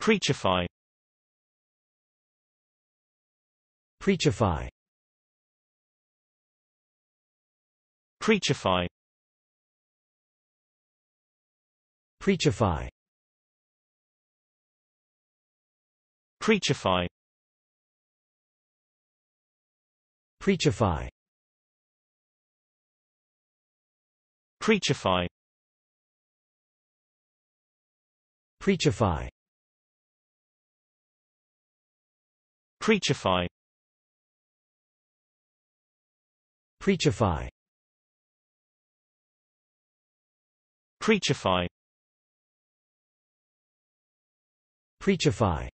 Preachify. Preachify. Preachify. Preachify. Preachify. Preachify. Preachify. Preachify. Preachify. Preachify. Preachify. Preachify.